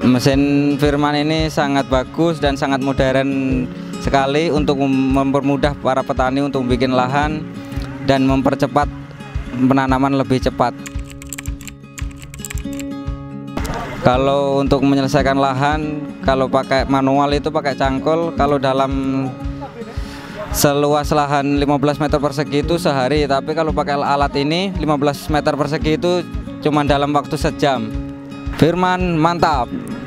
Mesin Firman ini sangat bagus dan sangat modern sekali untuk mempermudah para petani untuk bikin lahan dan mempercepat penanaman lebih cepat. Kalau untuk menyelesaikan lahan, kalau pakai manual itu pakai cangkul, kalau dalam seluas lahan 15 meter persegi itu sehari, tapi kalau pakai alat ini 15 meter persegi itu cuma dalam waktu sejam. Firman mantap.